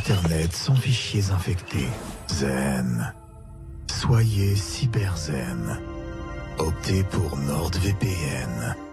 Internet sans fichiers infectés. Zen. Soyez cyber zen. Optez pour NordVPN.